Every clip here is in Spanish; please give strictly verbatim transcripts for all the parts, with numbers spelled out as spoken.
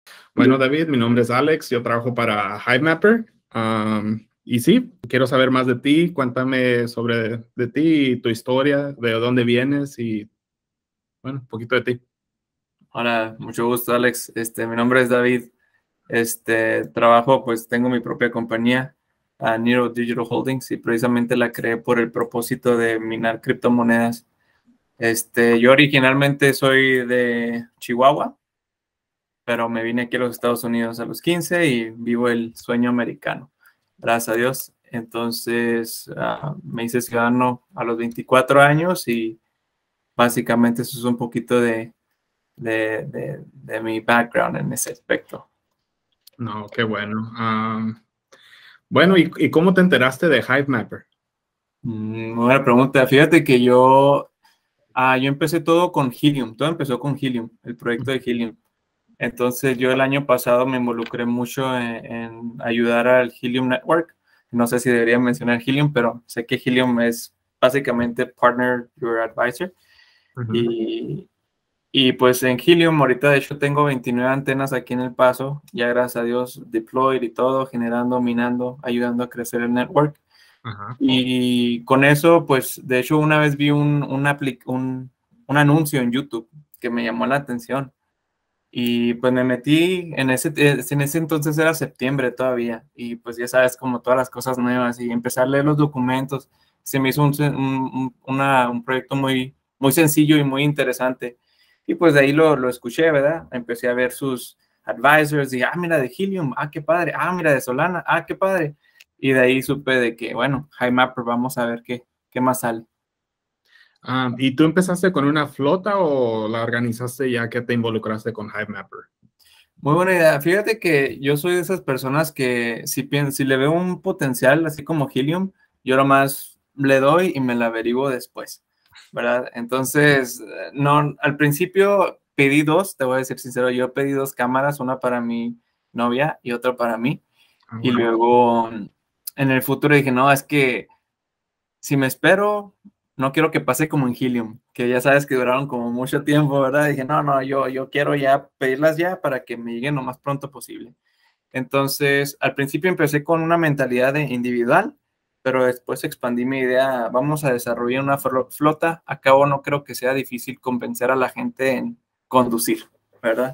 Bueno, David, mi nombre es Alex, yo trabajo para Hivemapper. Um, y sí, quiero saber más de ti. Cuéntame sobre de ti y tu historia, de dónde vienes y, bueno, un poquito de ti. Hola, mucho gusto, Alex. Este, mi nombre es David. Este, trabajo, pues tengo mi propia compañía, uh, Nero Digital Holdings, y precisamente la creé por el propósito de minar criptomonedas. Este, yo originalmente soy de Chihuahua, pero me vine aquí a los Estados Unidos a los quince y vivo el sueño americano, gracias a Dios. Entonces, uh, me hice ciudadano a los veinticuatro años y básicamente eso es un poquito de de, de, de mi background en ese aspecto. No, qué bueno. Um, bueno, ¿y, y cómo te enteraste de Hivemapper? Mm, buena pregunta. Fíjate que yo, ah, yo empecé todo con Helium. Todo empezó con Helium, el proyecto de Helium. Entonces yo el año pasado me involucré mucho en, en ayudar al Helium Network. No sé si debería mencionar Helium, pero sé que Helium es básicamente Partner Your Advisor. Ujú. Y, y pues en Helium ahorita de hecho tengo veintinueve antenas aquí en El Paso, ya gracias a Dios deployed y todo, generando, minando, ayudando a crecer el network. Ajá. Y con eso, pues, de hecho, una vez vi un, un, un, un anuncio en YouTube que me llamó la atención. Y pues me metí, en ese, en ese entonces era septiembre todavía, y pues ya sabes, como todas las cosas nuevas, y empecé a leer los documentos. Se me hizo un, un, una, un proyecto muy, muy sencillo y muy interesante. Y pues de ahí lo, lo escuché, ¿verdad? Empecé a ver sus advisors, y ah, mira, de Helium, ah, qué padre, ah, mira, de Solana, ah, qué padre. Y de ahí supe de que, bueno, Hivemapper, vamos a ver qué, qué más sale. Um, ¿y tú empezaste con una flota o la organizaste ya que te involucraste con Hivemapper? Muy buena idea. Fíjate que yo soy de esas personas que si, pienso, si le veo un potencial, así como Helium, yo nomás le doy y me la averiguo después, ¿verdad? Entonces, no, al principio pedí dos, te voy a decir sincero, yo pedí dos cámaras, una para mi novia y otra para mí. Ah, Y bueno. luego en el futuro dije, no, es que si me espero, no quiero que pase como en Helium, que ya sabes que duraron como mucho tiempo, ¿verdad? Dije, no, no, yo, yo quiero ya pedirlas ya para que me lleguen lo más pronto posible. Entonces, al principio empecé con una mentalidad de individual, pero después expandí mi idea, vamos a desarrollar una flota. A cabo no creo que sea difícil convencer a la gente en conducir, ¿verdad?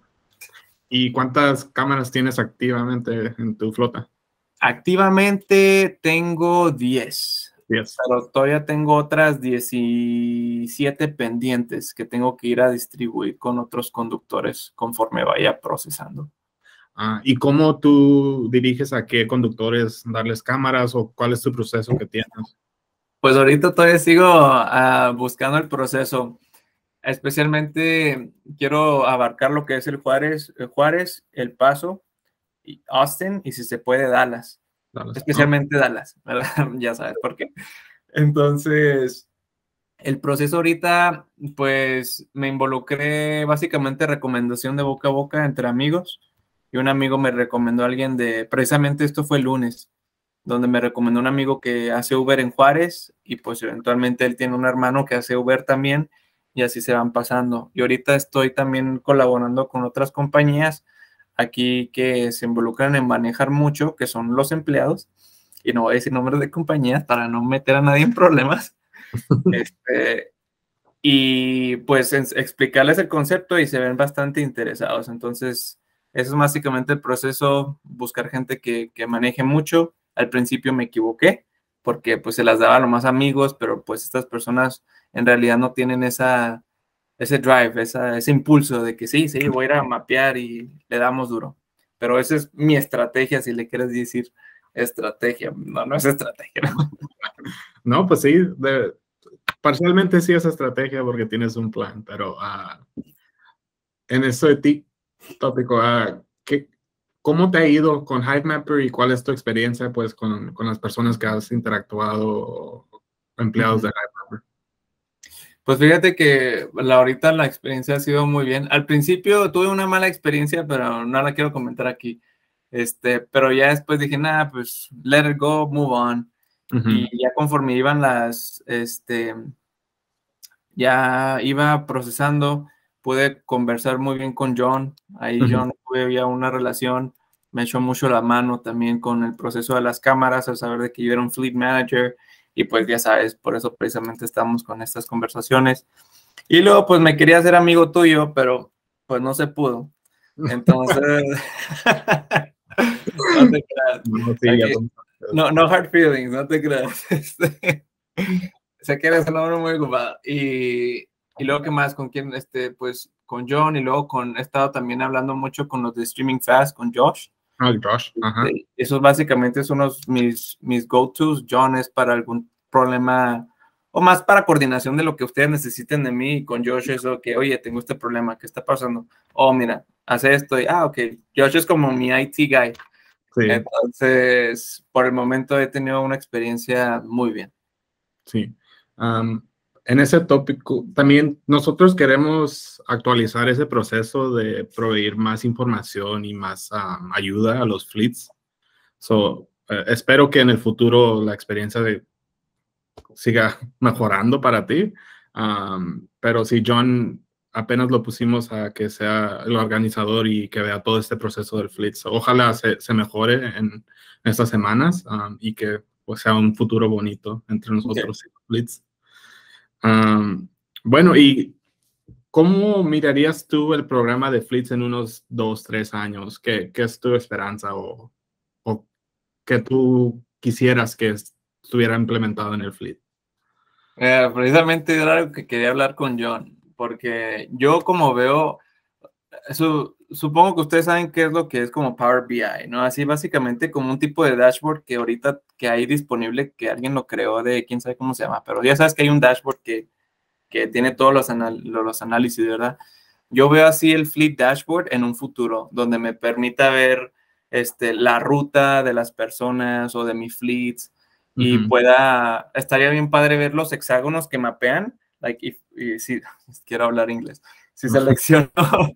¿Y cuántas cámaras tienes activamente en tu flota? Activamente tengo diez, Diez. pero todavía tengo otras diecisiete pendientes que tengo que ir a distribuir con otros conductores conforme vaya procesando. Ah, ¿y cómo tú diriges a qué conductores darles cámaras o cuál es tu proceso que tienes? Pues ahorita todavía sigo uh, buscando el proceso. Especialmente quiero abarcar lo que es el Juárez, el Juárez, El Paso, y Austin y si se puede Dallas. Dallas. Ah, Especialmente Dallas, ¿verdad? Ya sabes por qué. Entonces, el proceso ahorita, pues me involucré básicamente recomendación de boca a boca entre amigos, y un amigo me recomendó a alguien de, precisamente esto fue el lunes, donde me recomendó un amigo que hace Uber en Juárez, y pues eventualmente él tiene un hermano que hace Uber también, y así se van pasando. Y ahorita estoy también colaborando con otras compañías aquí que se involucran en manejar mucho, que son los empleados, y no voy a decir nombres de compañías para no meter a nadie en problemas. Este, y pues en- explicarles el concepto y se ven bastante interesados. Entonces, eso es básicamente el proceso, buscar gente que, que maneje mucho. Al principio me equivoqué porque pues se las daba a los más amigos, pero pues estas personas en realidad no tienen esa, ese drive, esa, ese impulso de que sí, sí, voy a ir a mapear y le damos duro. Pero esa es mi estrategia, si le quieres decir estrategia. No, no es estrategia. no, pues sí, de, parcialmente sí es estrategia porque tienes un plan, pero uh, en eso de ti, tópico, uh, ¿qué, ¿cómo te ha ido con Hivemapper y cuál es tu experiencia pues con, con las personas que has interactuado, empleados de Hivemapper? Pues fíjate que la, ahorita la experiencia ha sido muy bien. Al principio tuve una mala experiencia, pero no la quiero comentar aquí. Este, pero ya después dije, nada, pues let it go, move on. Uh-huh. Y ya conforme iban las, este, ya iba procesando, pude conversar muy bien con John. Ahí Ujú. John tuve ya una relación, me echó mucho la mano también con el proceso de las cámaras, al saber de que yo era un fleet manager, y pues ya sabes, por eso precisamente estamos con estas conversaciones. Y luego pues me quería hacer amigo tuyo, pero pues no se pudo. Entonces, no te creas. No, sí, ya Aquí, son- no, no hard feelings, no te creas. Este, sé que eres un hombre muy ocupado. Y, y luego, ¿qué más? ¿Con quién? Este, pues con John, y luego con, he estado también hablando mucho con los de Streaming Fast, con Josh. Ah, Josh, ajá. Este, esos básicamente son los, mis, mis go-tos. John es para algún problema, o más para coordinación de lo que ustedes necesiten de mí. Y con Josh eso que, oye, tengo este problema, ¿qué está pasando? Oh, mira, hace esto. Y, ah, ok. Josh es como mi I T guy. Sí, Entonces, por el momento he tenido una experiencia muy bien. sí. Am, en ese tópico, también nosotros queremos actualizar ese proceso de proveer más información y más am, ayuda a los fleets. So, eh, espero que en el futuro la experiencia de, siga mejorando para ti. Am, pero si John apenas lo pusimos a que sea el organizador y que vea todo este proceso del fleet. So, ojalá se, se mejore en estas semanas um, y que pues, sea un futuro bonito entre Okay. nosotros y los fleets. Um, bueno, ¿y cómo mirarías tú el programa de fleets en unos dos, tres años? ¿Qué, qué es tu esperanza o, o que tú quisieras que estuviera implementado en el fleet? Eh, precisamente era algo que quería hablar con John, porque yo como veo, su, supongo que ustedes saben qué es lo que es como Power B I, ¿no? Así básicamente como un tipo de dashboard que ahorita que hay disponible, que alguien lo creó de quién sabe cómo se llama, pero ya sabes que hay un dashboard que, que tiene todos los, anal los análisis, ¿verdad? Yo veo así el Fleet Dashboard en un futuro, donde me permita ver este, la ruta de las personas o de mi fleets, y Uh-huh. pueda, estaría bien padre ver los hexágonos que mapean, like if, y si, quiero hablar inglés, si selecciono,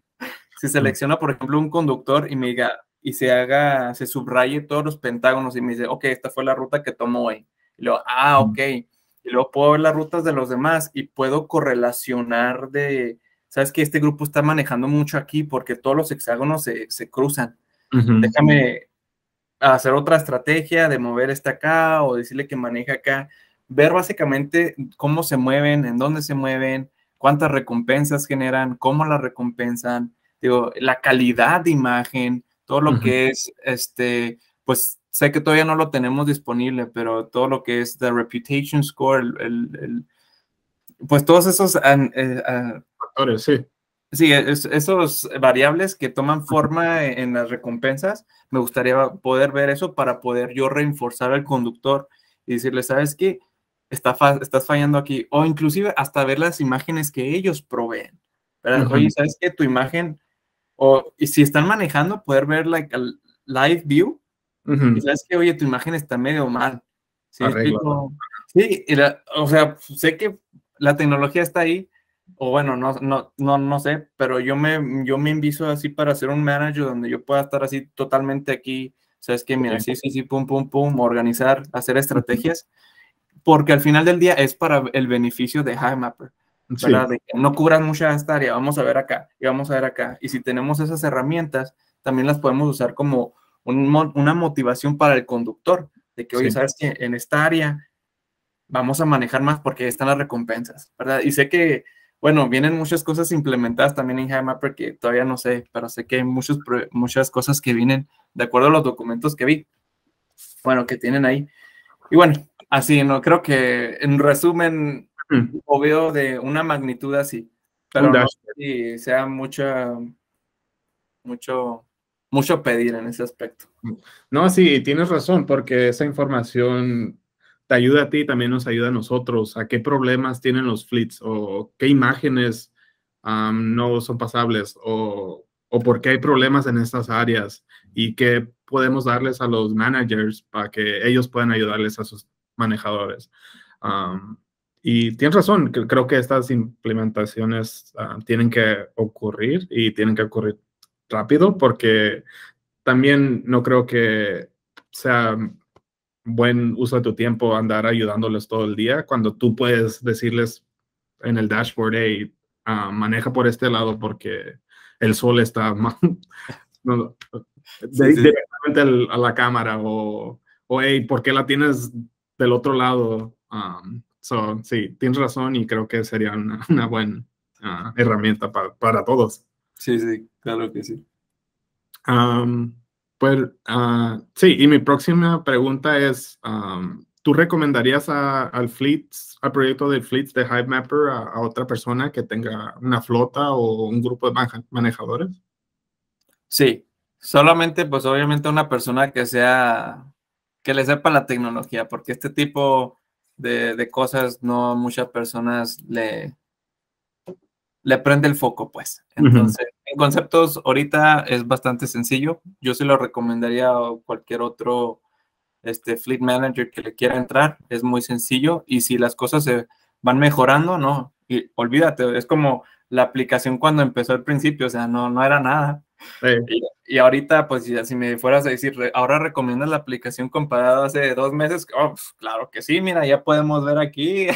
si selecciono, por ejemplo, un conductor y me diga, y se haga, se subraye todos los pentágonos y me dice, ok, esta fue la ruta que tomó hoy. Y luego, ah, ok. Y luego puedo ver las rutas de los demás y puedo correlacionar de, sabes que este grupo está manejando mucho aquí porque todos los hexágonos se, se cruzan. Uh-huh. Déjame hacer otra estrategia de mover este acá o decirle que maneje acá. Ver básicamente cómo se mueven, en dónde se mueven, cuántas recompensas generan, cómo las recompensan, digo, la calidad de imagen, todo lo Uh-huh. que es, este, pues sé que todavía no lo tenemos disponible, pero todo lo que es the reputation score, el, el, el pues todos esos, uh, uh, Factores, sí. sí, es, esos variables que toman forma en, en las recompensas, me gustaría poder ver eso para poder yo reforzar al conductor y decirle, ¿sabes qué? Está fa estás fallando aquí. O inclusive hasta ver las imágenes que ellos proveen, ¿verdad? Uh-huh. Oye, ¿sabes qué? Tu imagen, o y si están manejando, poder ver like, a live view, Uh-huh. y ¿sabes qué? Oye, tu imagen está medio mal. ¿Sí me Arregla. explico? Sí, y la, o sea, sé que la tecnología está ahí, o bueno, no, no, no, no sé, pero yo me, yo me enviso así para ser un manager donde yo pueda estar así totalmente aquí, ¿sabes qué? Mira, sí, sí, sí, pum, pum, pum, organizar, hacer estrategias, porque al final del día es para el beneficio de HiveMapper, Sí, ¿verdad? De que no cubran mucha esta área, vamos a ver acá, y vamos a ver acá, y si tenemos esas herramientas, también las podemos usar como un, una motivación para el conductor, de que, oye, sí. ¿sabes qué? En esta área vamos a manejar más porque están las recompensas, ¿verdad? Y sé que, bueno, vienen muchas cosas implementadas también en HiveMapper que todavía no sé, pero sé que hay muchos, muchas cosas que vienen de acuerdo a los documentos que vi, bueno, que tienen ahí. Y bueno, así, ¿no? Creo que en resumen, Uh-huh. lo veo de una magnitud así, Un pero no sé dashboard. si sea mucha, mucho, mucho pedir en ese aspecto. No, sí, tienes razón, porque esa información te ayuda a ti, también nos ayuda a nosotros, a qué problemas tienen los fleets o qué imágenes um, no son pasables o, o por qué hay problemas en estas áreas y qué podemos darles a los managers para que ellos puedan ayudarles a sus manejadores. Um, y tienes razón, que creo que estas implementaciones uh, tienen que ocurrir y tienen que ocurrir rápido porque también no creo que sea buen uso de tu tiempo andar ayudándoles todo el día cuando tú puedes decirles en el dashboard, hey, uh, maneja por este lado porque el sol está más, no, de, Sí, sí. directamente al, a la cámara, o, o hey, ¿por qué la tienes del otro lado? Um, so, sí, tienes razón y creo que sería una, una buena uh, herramienta pa, para todos. Sí, sí, claro que sí. Um, pues uh, sí, y mi próxima pregunta es, um, ¿tú recomendarías a, al Fleets, al proyecto de Fleets de HiveMapper a, a otra persona que tenga una flota o un grupo de manejadores? Sí, solamente, pues obviamente una persona que sea, que le sepa la tecnología, porque este tipo de, de cosas no muchas personas le, le prende el foco, pues. Uh-huh. Entonces, en conceptos, ahorita es bastante sencillo. Yo sí lo recomendaría a cualquier otro este, fleet manager que le quiera entrar. Es muy sencillo. Y si las cosas se van mejorando, no. Y olvídate, es como la aplicación cuando empezó al principio, o sea, no, no era nada. Sí. Y, y ahorita, pues, si, si me fueras a decir, ahora recomiendas la aplicación comparada hace dos meses, oh, pues, claro que sí, mira, ya podemos ver aquí.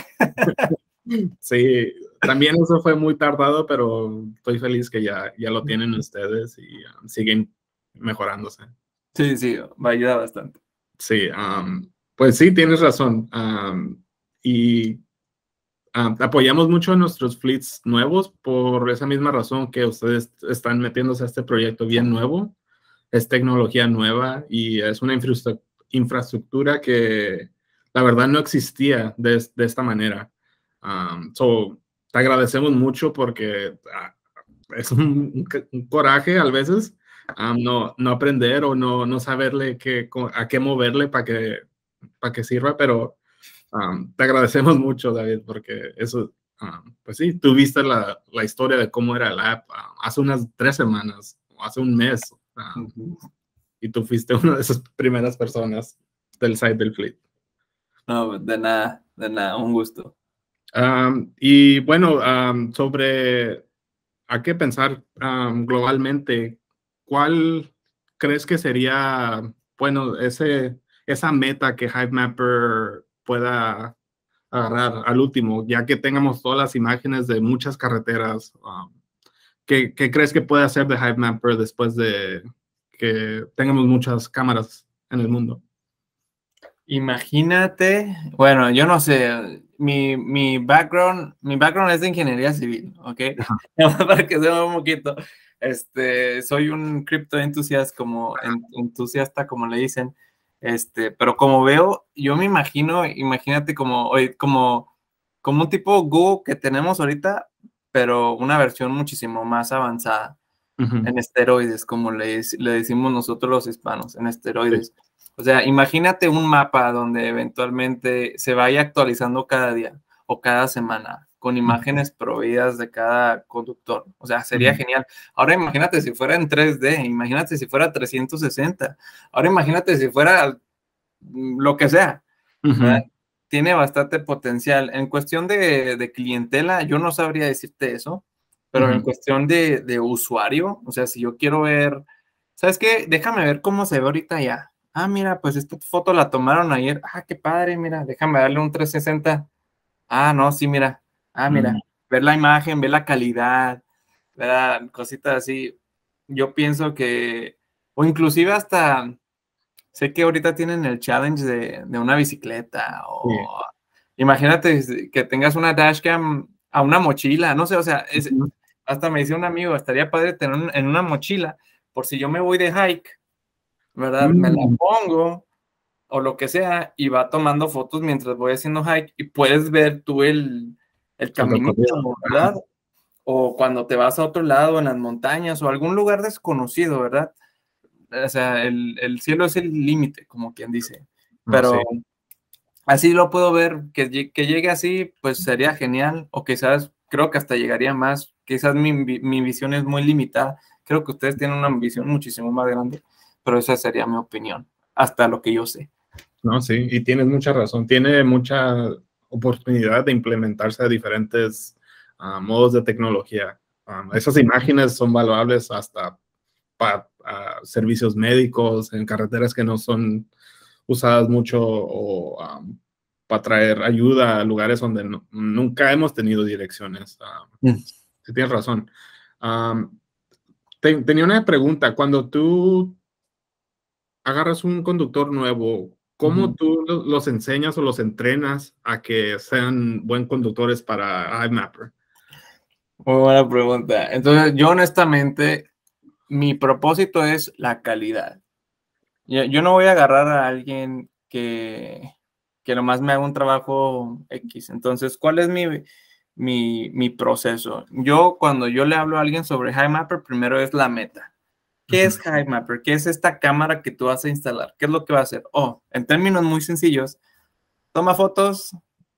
Sí, también eso fue muy tardado, pero estoy feliz que ya, ya lo tienen ustedes y um, siguen mejorándose. Sí, sí, va a ayudar bastante. Sí, um, pues sí, tienes razón. Um, y um, apoyamos mucho a nuestros fleets nuevos por esa misma razón que ustedes están metiéndose a este proyecto bien nuevo. Es tecnología nueva y es una infra infraestructura que la verdad no existía de, de esta manera. Um, so, te agradecemos mucho porque uh, es un, un coraje a veces um, no, no aprender o no, no saberle qué, a qué moverle para que, para que sirva, pero um, te agradecemos mucho, David, porque eso, um, pues sí, tú viste la, la historia de cómo era la app uh, hace unas tres semanas o hace un mes. Um, Uh-huh. Y tú fuiste una de esas primeras personas del site del Fleet. No, de nada, de nada, un gusto. Um, y bueno, um, sobre a qué pensar um, globalmente, ¿cuál crees que sería, bueno, ese, esa meta que HiveMapper pueda agarrar al último, ya que tengamos todas las imágenes de muchas carreteras? Um, ¿qué, ¿Qué crees que puede hacer de HiveMapper después de que tengamos muchas cámaras en el mundo? Imagínate, bueno, yo no sé, mi, mi background, mi background es de ingeniería civil, ¿ok? Para que sea un poquito, este, soy un crypto entusiasta, como en, entusiasta, como le dicen, este, pero como veo, yo me imagino, imagínate como, como, como un tipo Google que tenemos ahorita, pero una versión muchísimo más avanzada, Uh-huh. en esteroides, como le, le decimos nosotros los hispanos, en esteroides. Sí. O sea, imagínate un mapa donde eventualmente se vaya actualizando cada día o cada semana con imágenes proveídas de cada conductor. O sea, sería Uh-huh. genial. Ahora imagínate si fuera en tres D, imagínate si fuera trescientos sesenta. Ahora imagínate si fuera lo que sea. Uh-huh. Tiene bastante potencial. En cuestión de, de clientela, yo no sabría decirte eso, pero Uh-huh. en cuestión de, de usuario, o sea, si yo quiero ver, ¿sabes qué? Déjame ver cómo se ve ahorita ya. Ah, mira, pues esta foto la tomaron ayer. Ah, qué padre, mira, déjame darle un trescientos sesenta. Ah, no, sí, mira. Ah, mira, Uh-huh. ver la imagen, ver la calidad, ver cositas así. Yo pienso que, o inclusive hasta, sé que ahorita tienen el challenge de, de una bicicleta Sí. o imagínate que tengas una dashcam a una mochila, no sé, o sea, es, Uh-huh. hasta me dice un amigo, estaría padre tener un, en una mochila, por si yo me voy de hike, ¿verdad? Me la Mm. pongo o lo que sea y va tomando fotos mientras voy haciendo hike y puedes ver tú el, el El caminito, recorrido. ¿verdad? O cuando te vas a otro lado en las montañas o algún lugar desconocido, ¿verdad? O sea, el, el cielo es el límite, como quien dice. No, Pero sí. así lo puedo ver, que, que llegue así, pues sería genial. O quizás, creo que hasta llegaría más. Quizás mi, mi visión es muy limitada. Creo que ustedes tienen una visión muchísimo más grande, pero esa sería mi opinión, hasta lo que yo sé. No, sí, y tienes mucha razón. Tiene mucha oportunidad de implementarse a diferentes uh, modos de tecnología. Um, esas imágenes son valuables hasta para uh, servicios médicos en carreteras que no son usadas mucho o um, para traer ayuda a lugares donde no, nunca hemos tenido direcciones. Um, Mm. sí tienes razón. Um, te, tenía una pregunta. Cuando tú agarras un conductor nuevo, ¿cómo Ujú. tú lo- los enseñas o los entrenas a que sean buen conductores para iMapper? Muy buena pregunta. Entonces, yo honestamente, mi propósito es la calidad. Yo, yo no voy a agarrar a alguien que, que nomás me haga un trabajo X. Entonces, ¿cuál es mi, mi, mi proceso? Yo, cuando yo le hablo a alguien sobre HiMapper, primero es la meta. ¿Qué es Ujú. HiMapper? ¿Qué es esta cámara que tú vas a instalar? ¿Qué es lo que va a hacer? Oh, en términos muy sencillos, toma fotos,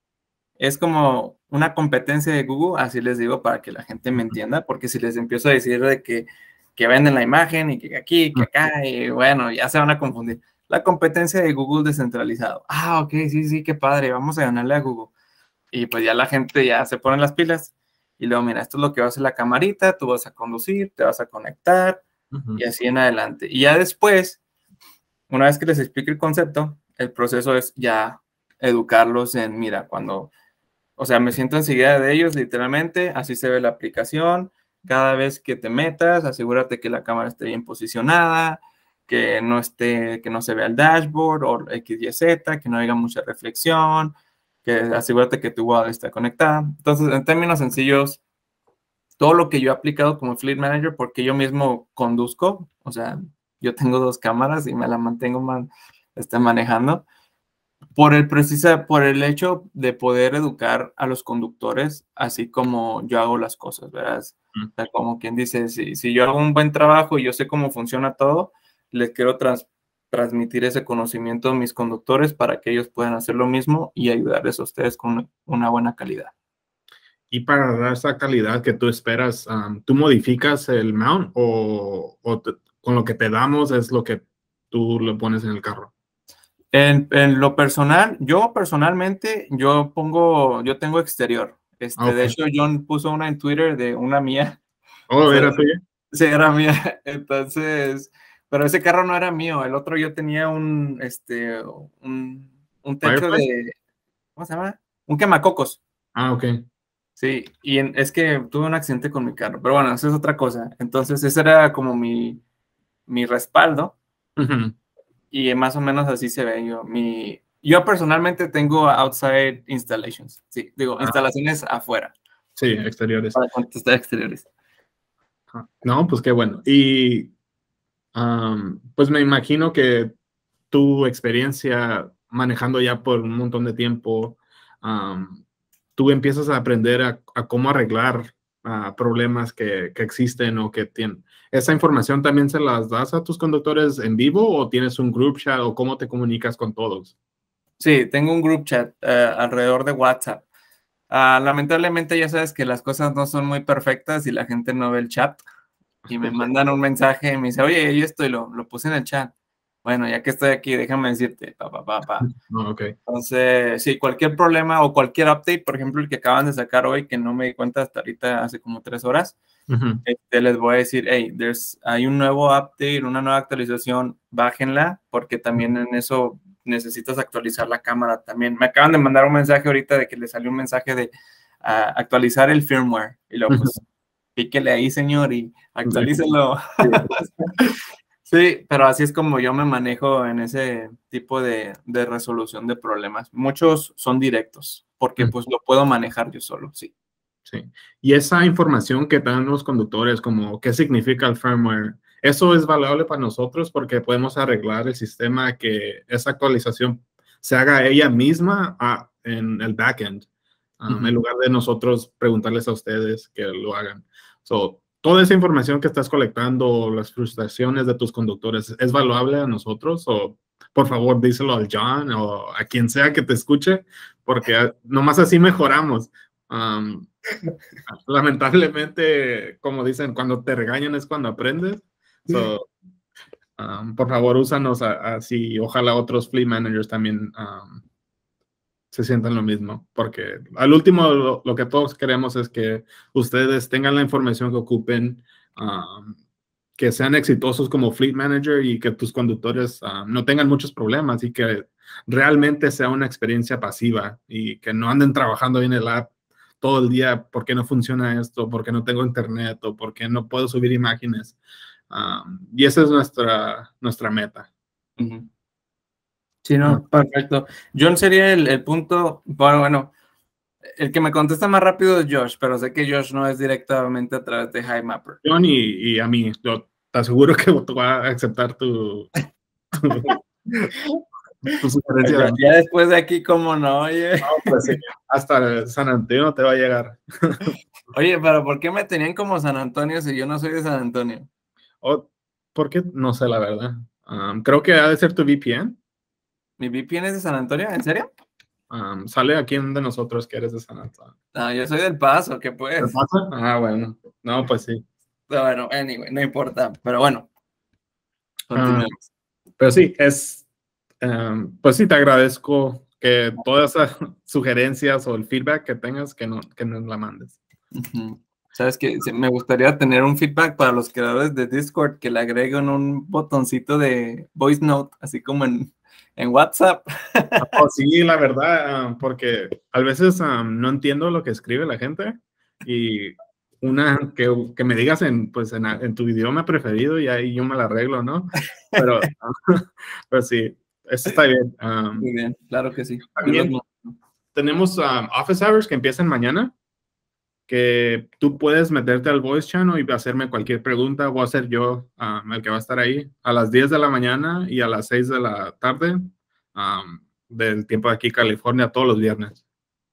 es como una competencia de Google, así les digo para que la gente me entienda, porque si les empiezo a decir de que, que venden la imagen y que aquí, que acá, y bueno, ya se van a confundir. La competencia de Google descentralizado. Ah, ok, sí, sí, qué padre, vamos a ganarle a Google. Y pues ya la gente ya se pone las pilas y luego, mira, esto es lo que va a hacer la camarita, tú vas a conducir, te vas a conectar Ujú. y así en adelante. Y ya después, una vez que les explique el concepto, el proceso es ya educarlos en, mira, cuando o sea, me siento enseguida de ellos, literalmente. Así se ve la aplicación. Cada vez que te metas, asegúrate que la cámara esté bien posicionada, que no esté, que no se vea el dashboard o X Y Z, que no haya mucha reflexión, que asegúrate que tu wallet está conectada. Entonces, en términos sencillos, todo lo que yo he aplicado como Fleet Manager, porque yo mismo conduzco, o sea, yo tengo dos cámaras y me la mantengo man, este, manejando por el precisa, por el hecho de poder educar a los conductores, así como yo hago las cosas, ¿verdad? O sea, como quien dice, si, si yo hago un buen trabajo y yo sé cómo funciona todo, les quiero trans, transmitir ese conocimiento a mis conductores para que ellos puedan hacer lo mismo y ayudarles a ustedes con una buena calidad. Y para dar esa calidad que tú esperas, um, ¿tú modificas el mount o, o te, con lo que te damos es lo que tú le pones en el carro? En, en lo personal, yo personalmente, yo pongo, yo tengo exterior. Ah, Este, de ok. hecho, John puso una en Twitter de una mía. Oh, Se- ¿era tuya? Sí, era mía. Entonces, pero ese carro no era mío. El otro yo tenía un, este, un, un techo ¿Firefly? de, ¿cómo se llama? Un quemacocos. Ah, ok. Sí, y en- es que tuve un accidente con mi carro. Pero bueno, eso es otra cosa. Entonces, ese era como mi, mi respaldo. Ujú. Y más o menos así se ve yo. Mi, yo personalmente tengo outside installations. Sí, digo, Ah, instalaciones afuera. sí, exteriores. Para contestar exteriores. Ah, no, pues qué bueno. Y um, pues me imagino que tu experiencia manejando ya por un montón de tiempo, um, tú empiezas a aprender a, a cómo arreglar uh, problemas que, que existen o que tienen. ¿Esa información también se las das a tus conductores en vivo o tienes un group chat o cómo te comunicas con todos? Sí, tengo un group chat uh, alrededor de WhatsApp. Uh, lamentablemente ya sabes que las cosas no son muy perfectas y la gente no ve el chat y me mandan un mensaje y me dice, oye, y esto y lo, lo puse en el chat. Bueno, ya que estoy aquí, déjame decirte, pa, pa, pa, pa. Oh, ok. Entonces, sí, cualquier problema o cualquier update, por ejemplo, el que acaban de sacar hoy, que no me di cuenta hasta ahorita, hace como tres horas, Ujú. este, les voy a decir, hey, there's, hay un nuevo update, una nueva actualización, bájenla, porque también en eso necesitas actualizar la cámara también. Me acaban de mandar un mensaje ahorita de que le salió un mensaje de uh, actualizar el firmware. Y luego, pues, píquele ahí, señor, y actualícelo. Sí, pero así es como yo me manejo en ese tipo de, de resolución de problemas. Muchos son directos, porque pues lo puedo manejar yo solo, sí. Sí. Y esa información que dan los conductores, como qué significa el firmware, eso es valorable para nosotros porque podemos arreglar el sistema que esa actualización se haga ella misma a, en el backend, um, Uh-huh. en lugar de nosotros preguntarles a ustedes que lo hagan. So, toda esa información que estás colectando, las frustraciones de tus conductores, ¿es valuable a nosotros? O por favor, díselo al John o a quien sea que te escuche, porque nomás así mejoramos. Um, Lamentablemente, como dicen, cuando te regañan es cuando aprendes. So, um, por favor, úsanos así. Ojalá otros fleet managers también um, se sientan lo mismo. Porque al último, lo, lo que todos queremos es que ustedes tengan la información que ocupen, um, que sean exitosos como fleet manager y que tus conductores um, no tengan muchos problemas y que realmente sea una experiencia pasiva y que no anden trabajando en el app todo el día, ¿por qué no funciona esto? ¿Por qué no tengo internet? ¿O por qué no puedo subir imágenes? Um, y esa es nuestra, nuestra meta. Uh-huh. Sí, no, perfecto. John sería el, el punto, bueno, bueno, el que me contesta más rápido es Josh, pero sé que Josh no es directamente a través de HiMapper. John y, y a mí, yo te aseguro que va a aceptar tu, tu, tu sugerencia. Ya, ya después de aquí, ¿cómo no? Oye. No, pues sí, hasta San Antonio te va a llegar. Oye, pero ¿por qué me tenían como San Antonio si yo no soy de San Antonio? Oh, ¿por qué? No sé, la verdad. Um, creo que ha de ser tu V P N. ¿Mi V P N es de San Antonio? ¿En serio? Um, sale aquí de nosotros que eres de San Antonio. No, yo soy del Paso, ¿qué pues? ¿Qué pasa? Ah, bueno. No, pues sí. Bueno, anyway, no importa. Pero bueno, continuemos. Um, pero sí, es... Um, pues sí, te agradezco que todas esas sugerencias o el feedback que tengas, que, no, que nos la mandes. Uh-huh. Sabes que me gustaría tener un feedback para los creadores de Discord que le agreguen un botoncito de voice note, así como en, en WhatsApp. Oh, sí, la verdad, um, porque a veces um, no entiendo lo que escribe la gente y una que, que me digas en, pues, en, en tu idioma preferido y ahí yo me la arreglo, ¿no? Pero, pero sí, eso está bien. Um, Muy bien, claro que sí. También Los... tenemos um, office hours que empiezan mañana, que tú puedes meterte al voice channel y hacerme cualquier pregunta. Voy a ser yo um, el que va a estar ahí a las diez de la mañana y a las seis de la tarde um, del tiempo de aquí, California, todos los viernes.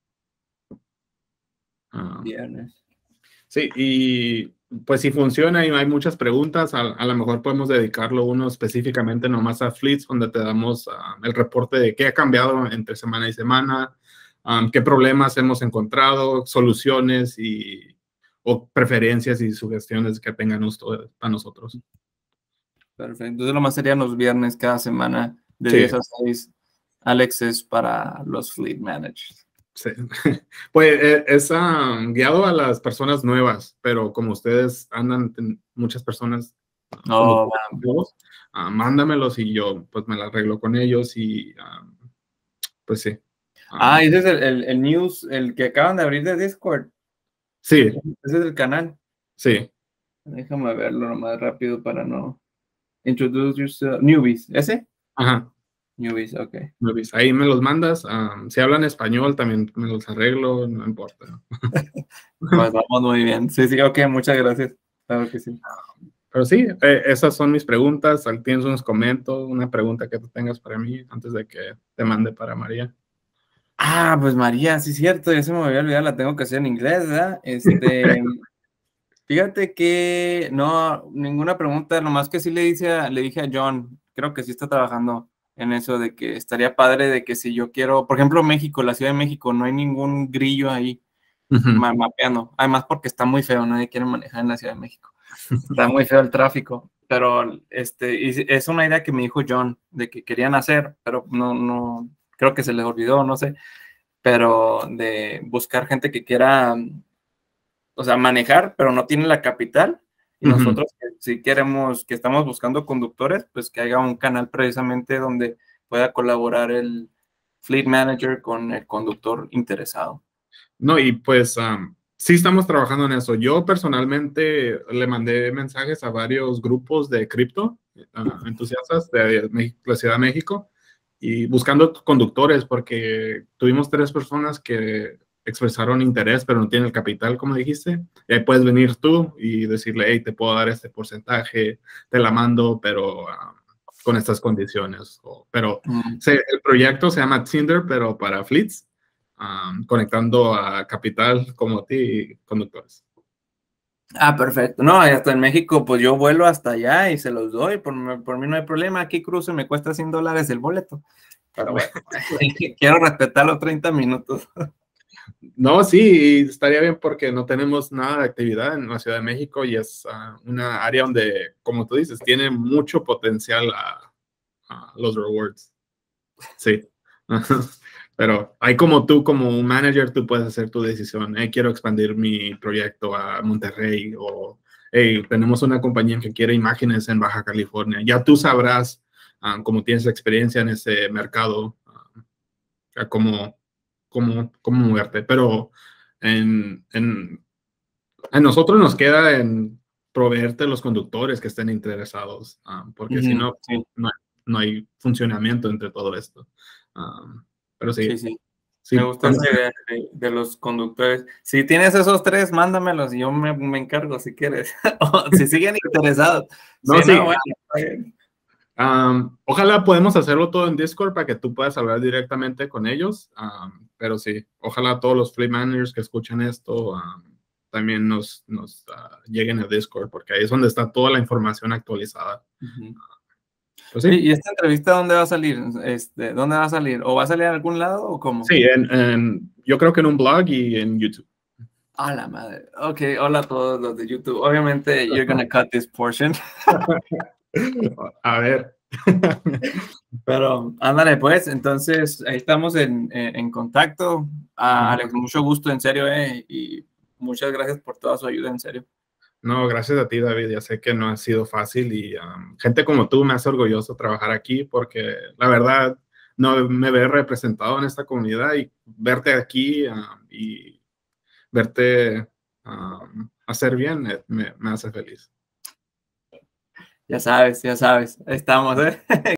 Uh, Viernes. sí, y pues si funciona y hay muchas preguntas, a, a lo mejor podemos dedicarlo uno específicamente nomás a Fleets, donde te damos uh, el reporte de qué ha cambiado entre semana y semana, um, qué problemas hemos encontrado, soluciones y o preferencias y sugestiones que tengan ustedes para nosotros. Perfecto. Entonces lo más serían los viernes cada semana de Sí. diez a seis. Alex es para los fleet managers. Sí. Pues es um, guiado a las personas nuevas, pero como ustedes andan, muchas personas, Oh, nuevos, uh, mándamelos y yo pues me la arreglo con ellos y um, pues sí. Um, ah, ese es el, el, el news, el que acaban de abrir de Discord. Sí. Ese es el canal. Sí. Déjame verlo nomás rápido para no... Introduce yourself. Newbies, ¿ese? Ajá. Newbies, ok. Newbies. Ahí me los mandas. Um, si hablan español, también me los arreglo, no importa. Pues vamos muy bien. Sí, sí, ok, muchas gracias. Claro que sí. Pero sí, eh, esas son mis preguntas. ¿Tienes unos comentarios, una pregunta que tú tengas para mí antes de que te mande para María? Ah, pues María, sí es cierto, ya se me había olvidado, la tengo que hacer en inglés, ¿verdad? Este, fíjate que no, ninguna pregunta, nomás que sí le dije, a, le dije a John, creo que sí está trabajando en eso de que estaría padre de que si yo quiero, por ejemplo, México, la Ciudad de México, no hay ningún grillo ahí Uh-huh. ma mapeando, además porque está muy feo, nadie quiere manejar en la Ciudad de México, está muy feo el tráfico, pero este, es una idea que me dijo John, de que querían hacer, pero no, no, creo que se les olvidó, no sé, pero de buscar gente que quiera, o sea, manejar, pero no tiene la capital. Y uh-huh. Nosotros, si queremos, que estamos buscando conductores, pues que haya un canal precisamente donde pueda colaborar el fleet manager con el conductor interesado. No, y pues um, sí estamos trabajando en eso. Yo personalmente le mandé mensajes a varios grupos de cripto, uh, entusiastas de, de la Ciudad de México, y buscando conductores, porque tuvimos tres personas que expresaron interés, pero no tienen el capital, como dijiste. Y ahí puedes venir tú y decirle, hey, te puedo dar este porcentaje, te la mando, pero um, con estas condiciones. O, pero mm. se, el proyecto se llama Tinder, pero para fleets, um, conectando a capital como ti y conductores. Ah, perfecto. No, hasta en México, pues yo vuelo hasta allá y se los doy. Por, por mí no hay problema. Aquí cruzo y me cuesta cien dólares el boleto. Pero bueno, quiero respetar los treinta minutos. No, sí, estaría bien porque no tenemos nada de actividad en la Ciudad de México y es uh, una área donde, como tú dices, tiene mucho potencial a, a los rewards. Sí. Pero hay como tú, como un manager, tú puedes hacer tu decisión. Hey, quiero expandir mi proyecto a Monterrey o hey, tenemos una compañía que quiere imágenes en Baja California. Ya tú sabrás, um, como tienes experiencia en ese mercado, um, cómo, cómo, cómo moverte. Pero en, en, a nosotros nos queda en proveerte los conductores que estén interesados, um, porque uh-huh, si no, sí. no, no hay funcionamiento entre todo esto. Um, pero sí. Sí, sí. Sí, me gusta esa idea de, de los conductores. Si tienes esos tres, mándamelos y yo me, me encargo si quieres. O si siguen interesados. No, si sí. no, bueno, um, ojalá podemos hacerlo todo en Discord para que tú puedas hablar directamente con ellos. Um, pero sí, ojalá todos los fleet managers que escuchen esto um, también nos, nos uh, lleguen a Discord, porque ahí es donde está toda la información actualizada. Uh-huh. Pues sí. Oye, ¿y esta entrevista dónde va a salir? Este, ¿Dónde va a salir? ¿O va a salir en algún lado o cómo? Sí, en, en, yo creo que en un blog y en YouTube. A la madre. Ok, hola a todos los de YouTube. Obviamente, you're gonna cut this portion. A ver. Pero, ándale, pues, entonces, ahí estamos en, en, en contacto. Ah, Alex, mucho gusto, en serio, eh, y muchas gracias por toda su ayuda, en serio. No, gracias a ti, David. Ya sé que no ha sido fácil y um, gente como tú me hace orgulloso trabajar aquí porque la verdad no me ve representado en esta comunidad y verte aquí um, y verte um, hacer bien me, me hace feliz. Ya sabes, ya sabes. Ahí estamos, ¿eh?